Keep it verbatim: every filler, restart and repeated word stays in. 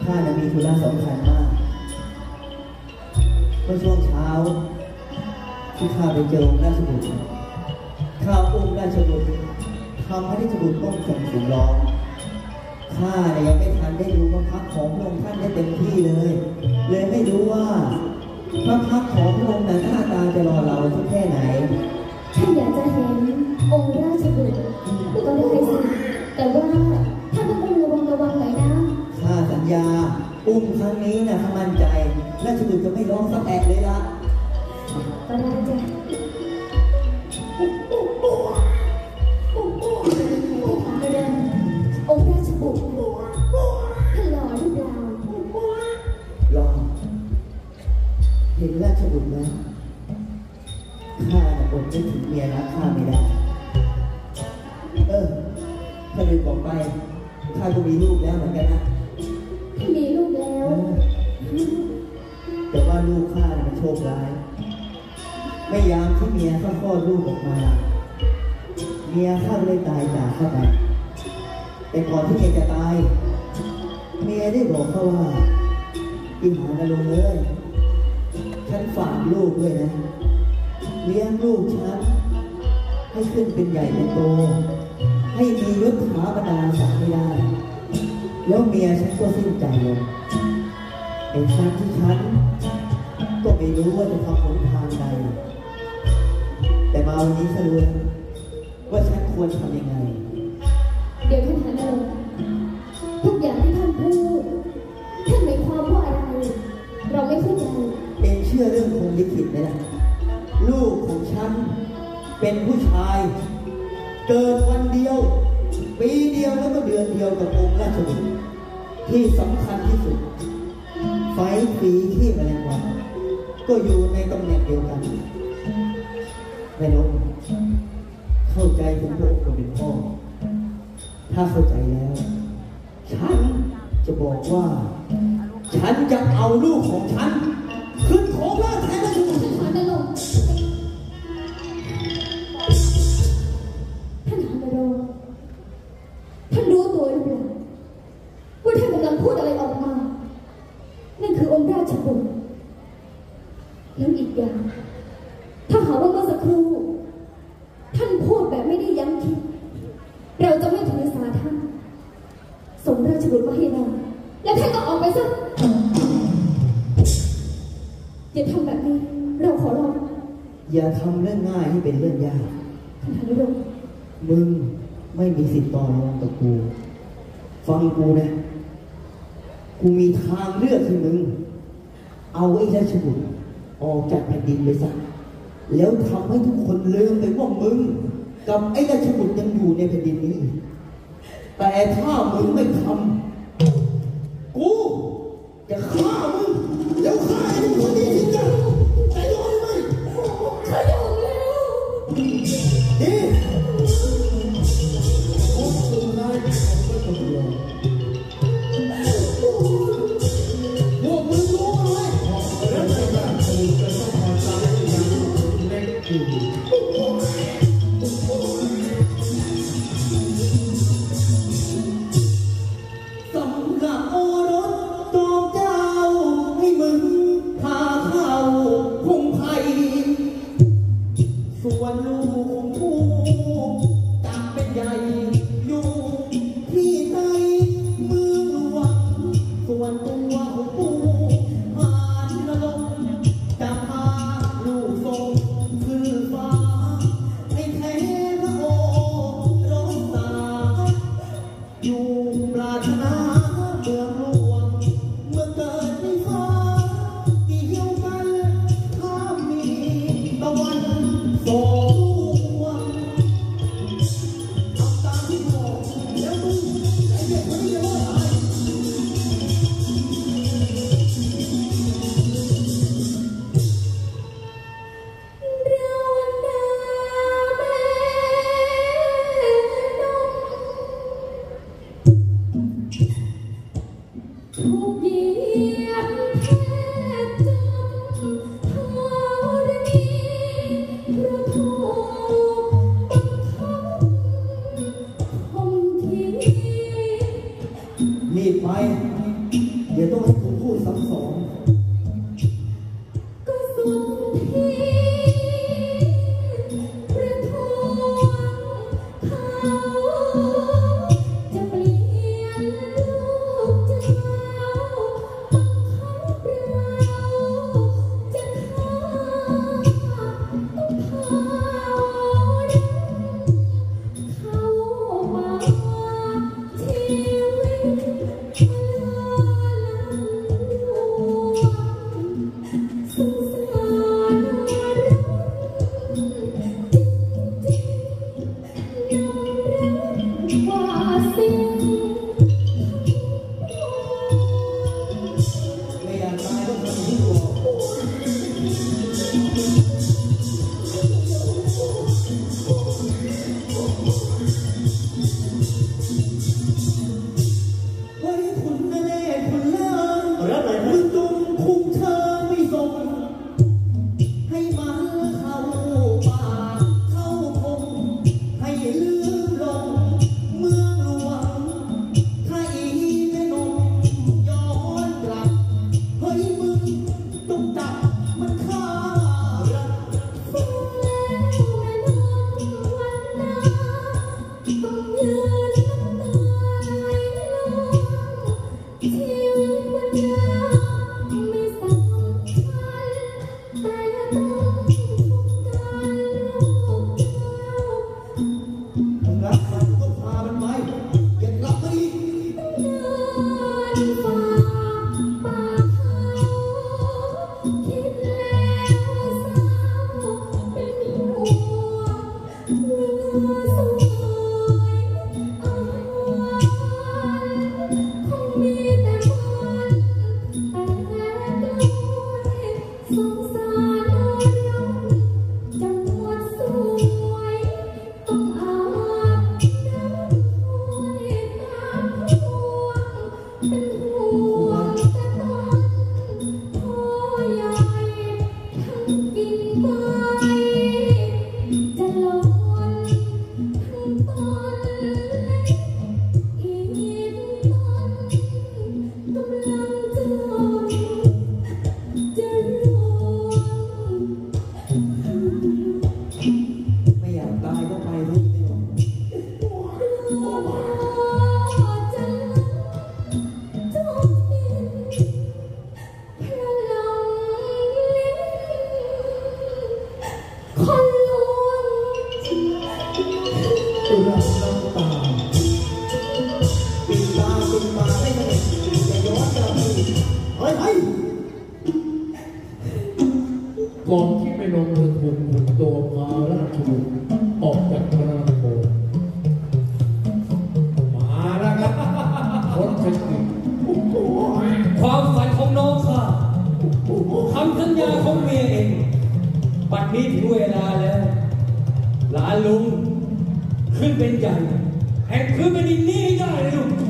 ข้าน่ะมีธุระสำคัญมากเมื่อช่วงเช้าที่ข้าไปเจอองค์ราชบุตรข้าองค์ราชบุตรทำให้ราชบุตรต้องส่งสุร้องข้าเนี่ยยังไม่ทันได้ดูพระพักของพระองค์ท่านได้เต็มที่เลยเลยไม่รู้ว่าพระพักของพระองค์นั้นหน้าตาจะรอเราสักแค่ไหนท่านอยากจะเห็นองค์ราชบุตรก็ได้สิแต่ว่าท่านต้องระวังระวังหน่อยนะข้าสัญญาอุ้มครั้งนี้นะข้ามั่นใจราชบุตรจะไม่ร้องสักแอะเลยละก็ได้จ้ะองค์ราชบุตรท่านหล่อหรือเปล่าหล่อเห็นราชบุตรแล้วข้าอดไม่ถึงเมียรักข้าไม่ได้เออถ้าลืมบอกไปข้าก็มีลูกแล้วเหมือนกันนะที่มีลูกแล้วแต่ว่าลูกข้ามันโชคร้ายไม่ยามที่เมียเขาคลอดลูกออกมาเมียข้าเลยตายจากข้าไปแต่ก่อนที่เมียจะตายเมียได้บอกเขาว่าอิหานรงค์เลยฉันฝากลูกด้วยนะเลี้ยงลูกฉันให้ขึ้นเป็นใหญ่เป็นโตให้มียศถาบรรดาศักดิ์ไม่ได้แล้วเมียฉันก็สิ้นใจลงไอ้ฉันที่ฉันก็ไม่รู้ว่าจะทำหนทางใดแต่มาวันนี้ฉันรู้ว่าฉันควรทำยังไงเดี๋ยวท่านหันมาทุกอย่างที่ท่านพูดท่านหมายความว่าอะไรเราไม่เข้าใจเองเชื่อเรื่องพรหมลิขิตไหมล่ะลูกของฉันเป็นผู้ชายเกิดวันเดียวปีเดียวแล้วก็เดือนเดียวกับองค์ราชบุตรที่สำคัญที่สุดไฟฝีที่แมลงวันก็อยู่ในตำแหน่งเดียวกันแม่นกเข้าใจถึงพระองค์เป็นพ่อถ้าเข้าใจแล้วฉันจะบอกว่าฉันจะเอาลูกของฉันขึ้นของราชแทนราชบุตรท่านหันมาลงท่านหันมาลงท่านรู้ตัวหรือเปล่าว่าท่านกำลังพูดอะไรออกมานั่นคือองค์ราชบุตรแล้วอีกอย่างถ้าหาว่าเมื่อสักครู่ท่านพูดแบบไม่ได้ยั้งคิดเราจะไม่ถือสาท่านส่งราชบุตรมาให้เราแล้วท่านก็ออกไปซะอย่าทำแบบนี้เราขอร้องอย่าทำเรื่องง่ายให้เป็นเรื่องยากท่านหันมาลงมึงไม่มีสิทธิ์ต่อรองกับกูฟังกูนะกูมีทางเลือกให้มึงเอาไอ้ราชบุตรออกจากแผ่นดินไปซะแล้วทำให้ทุกคนลืมไปว่ามึงกับไอ้ราชบุตรยังอยู่ในแผ่นดินนี้แต่ถ้ามึงไม่ทำกูจะฆ่ามึงแล้วฆ่าไอ้คนนี้ทิ้งกันจะยอมไหมข้ายอมแล้วดีโอ้สุดท้ายไม่ต้องรอพวกมึงรู้ไหมแล้วจะแบบกูจะต้องขอใจอย่างเล็กอยู่สำหรับโอรสจอมเจ้าให้มึงพาเข้าพงไพรส่วนลูกของกูจับเป็นใหญ่อยู่ที่ในเมืองหลวงส่วนตัวของกูผ่านนรกจะพาลูกส่งขึ้นฟ้าให้แท้พระโอรสตาอยู่ปรารถนาเมืองหลวงเมื่อเกิดในฟ้าเดียวกันถ้ามีตะวันส่องทำตามที่บอกแล้วมึงไอ้เด็กคนนี้จะว่าอะไรทุกเยียบแทบจำธรณีเพราะถูกบังคับข่มขีรีบไปอย่าว่าสิ่งไม่อยากตายก็ทำที่บอกไว้คุณแม่คุณเลิศรับไหนคุณตุ้มคุมเธอไม่ส่งให้มาเข้าป่าเข้าพงให้ลืมลงเมืองหลวงให้แม่นมย้อนกลับเฮ้ยมึงต้องจับมันฆ่ารักฟังแล้วแม่นอนวันนาต้องยืนน้ำตาไหลลงชีวิตวันยาวไม่สำคัญแต่ต้องทุกการลูกเจ้ามึงรักมันก็พามันไปอย่ากลับมาอีกเดินฝ่าป่าเขาคิดแล้วเศร้าเป็นห่วงเรือสวยอ่อนคงมีแต่มันแต่กล้วยสงสารเราจังหวัดสวยต้องอาบน้ำห้วยตามพวงเป็นห่วงแต่ตอนพ่อใหญ่ทั้งกินไปจะหล่นทั้งต้นเล็กอีกต้นกำลังจะหล่นจะร่วงไม่อยากตายก็ไปเลยไม่หรอกพ่อจะจมดินพระลงลิ้นคนลวงตุลาน้ำตาปิดตาปิดปากให้สนิทอย่าย้อนกลับมาอีกเฮ้ยเฮ้ยก่อนที่ไปลงเรือทุนขุนตัวพาราชบุตรออกจากพระนครมาแล้วครับคนเป็นจริงความฝันของน้องข้าคำสัญญาของเมียเองบัดนี้ถึงเวลาแล้วหลานลุงขึ้นเป็นใหญ่แห่งพื้นแผ่นดินนี้ได้เลยลูก